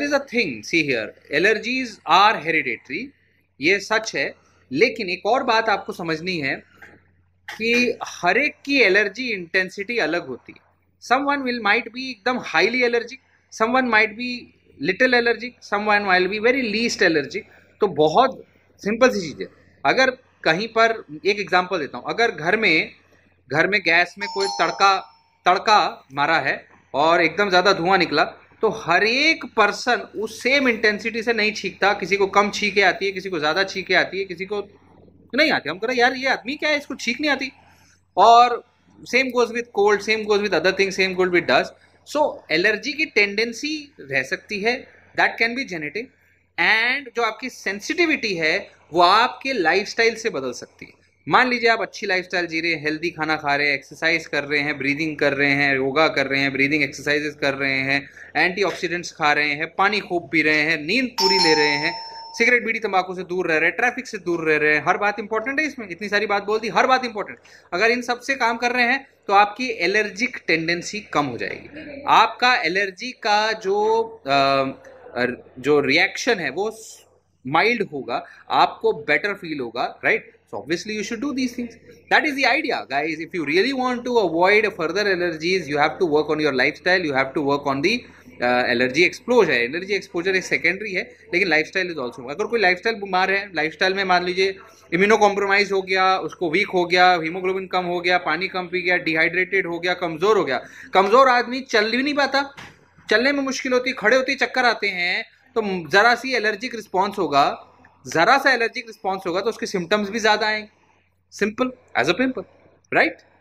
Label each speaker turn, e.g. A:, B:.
A: Is a thing, see here, allergies are hereditary, ये सच है, लेकिन एक और बात आपको समझनी है कि हर एक की एलर्जी इंटेंसिटी अलग होती है. समवन विल माइट बी एकदम highly allergic, someone might be little allergic, someone will be very least allergic. तो बहुत सिंपल सी चीज है. अगर कहीं पर, एक एग्जांपल देता हूं, अगर घर में गैस में कोई तड़का मारा है और एकदम ज्यादा धुआं निकला, तो हर एक पर्सन उस सेम इंटेंसिटी से नहीं छींकता. किसी को कम छींके आती है, किसी को ज्यादा छींके आती है, किसी को नहीं आती. हम कह रहे यार ये आदमी क्या है, इसको छींक नहीं आती. और same goes with cold, same goes with other thing, same goes with dust. So allergy की टेंडेंसी रह सकती है, that can be genetic. And जो आपकी सेंसिटिविटी है वो आपके लाइफस्टाइल से बदल सकती है. मान लीजिए आप अच्छी लाइफस्टाइल जी रहे हैं, हेल्दी खाना खा रहे हैं, एक्सरसाइज कर रहे हैं, ब्रीदिंग कर रहे हैं, योगा कर रहे हैं, ब्रीदिंग एक्सरसाइजेस कर रहे हैं, एंटीऑक्सीडेंट्स खा रहे हैं, पानी खूब पी रहे हैं, नींद पूरी ले रहे हैं, सिगरेट बीड़ी तंबाकू से दूर रह रहे हैं, ट्रैफिक से दूर रह रहे हैं. हर बात इंपॉर्टेंट है इसमें, इतनी सारी बात बोल दी, हर बात इंपॉर्टेंट. अगर इन सब से काम कर रहे हैं तो आपकी एलर्जिक टेंडेंसी कम हो जाएगी. आपका एलर्जी का जो रिएक्शन है वो माइल्ड होगा, आपको बेटर फील होगा, right? So obviously you should do these things. That is the idea, guys. If you really want to avoid further allergies, you have to work on your lifestyle. You have to work on the allergy exposure. Allergy exposure एक secondary है, लेकिन lifestyle is also. अगर कोई lifestyle बीमार है, lifestyle में मान लीजिए इम्यूनो कॉम्प्रोमाइज हो गया, उसको वीक हो गया, हीमोग्लोबिन कम हो गया, पानी कम पी गया, डिहाइड्रेटेड हो गया, कमजोर हो गया. कमजोर आदमी चल भी नहीं पाता, चलने में मुश्किल होती, खड़े होते ही चक्कर आते हैं, तो जरा सी एलर्जिक रिस्पॉन्स होगा, जरा सा एलर्जिक रिस्पॉन्स होगा तो उसके सिम्टम्स भी ज्यादा आएंगे. Simple as a pimple, right?